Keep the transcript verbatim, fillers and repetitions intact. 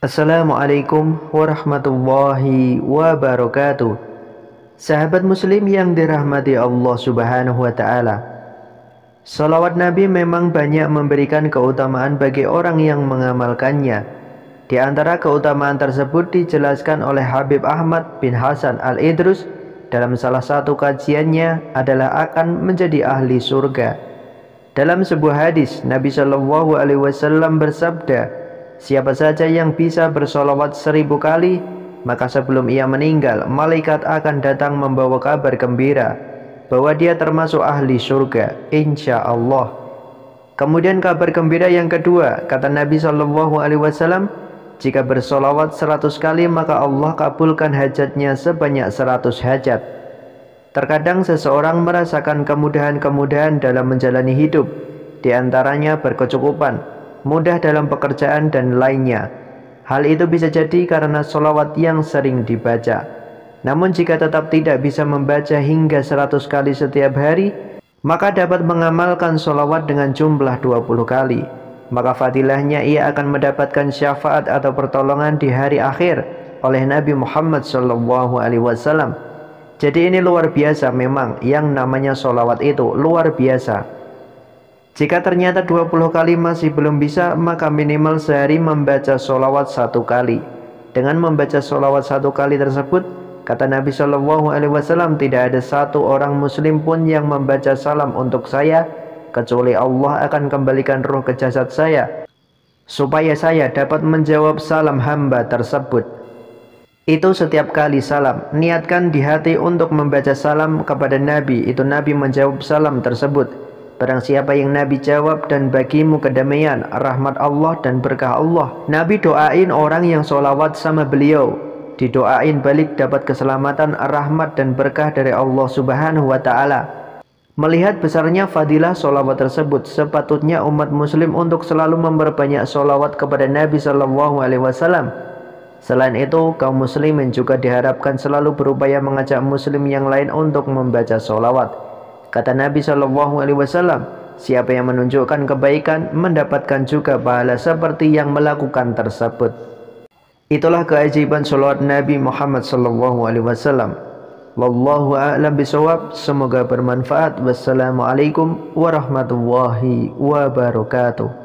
Assalamualaikum warahmatullahi wabarakatuh. Sahabat muslim yang dirahmati Allah subhanahu wa ta'ala, salawat Nabi memang banyak memberikan keutamaan bagi orang yang mengamalkannya. Di antara keutamaan tersebut dijelaskan oleh Habib Ahmad bin Hasan Al-Idrus dalam salah satu kajiannya adalah akan menjadi ahli surga. Dalam sebuah hadis, Nabi Shallallahu Alaihi Wasallam bersabda, siapa saja yang bisa bersolawat seribu kali, maka sebelum ia meninggal, malaikat akan datang membawa kabar gembira bahwa dia termasuk ahli surga, insya Allah. Kemudian kabar gembira yang kedua, kata Nabi Shallallahu Alaihi Wasallam, jika bersolawat seratus kali, maka Allah kabulkan hajatnya sebanyak seratus hajat. Terkadang seseorang merasakan kemudahan-kemudahan dalam menjalani hidup, di antaranya berkecukupan, mudah dalam pekerjaan dan lainnya. Hal itu bisa jadi karena solawat yang sering dibaca. Namun jika tetap tidak bisa membaca hingga seratus kali setiap hari, maka dapat mengamalkan solawat dengan jumlah dua puluh kali. Maka fadilahnya ia akan mendapatkan syafaat atau pertolongan di hari akhir oleh Nabi Muhammad shallallahu alaihi wasallam. Jadi ini luar biasa memang, yang namanya solawat itu luar biasa. Jika ternyata dua puluh kali masih belum bisa, maka minimal sehari membaca solawat satu kali. Dengan membaca solawat satu kali tersebut, kata Nabi Shallallahu Alaihi Wasallam, tidak ada satu orang muslim pun yang membaca salam untuk saya, kecuali Allah akan kembalikan ruh ke jasad saya, supaya saya dapat menjawab salam hamba tersebut. Itu setiap kali salam, niatkan di hati untuk membaca salam kepada Nabi, itu Nabi menjawab salam tersebut. Barang siapa yang Nabi jawab, dan bagimu kedamaian, rahmat Allah dan berkah Allah. Nabi doain orang yang solawat sama beliau, didoain balik dapat keselamatan, rahmat dan berkah dari Allah subhanahu wa ta'ala. Melihat besarnya fadilah solawat tersebut, sepatutnya umat muslim untuk selalu memperbanyak solawat kepada Nabi Shallallahu Alaihi Wasallam. Selain itu, kaum muslimin juga diharapkan selalu berupaya mengajak muslim yang lain untuk membaca solawat. Kata Nabi Shallallahu Alaihi Wasallam, siapa yang menunjukkan kebaikan mendapatkan juga pahala seperti yang melakukan tersebut. Itulah keajaiban solawat Nabi Muhammad Shallallahu Alaihi Wasallam. Wallahu a'lam bishawab. Semoga bermanfaat. Wassalamualaikum warahmatullahi wabarakatuh.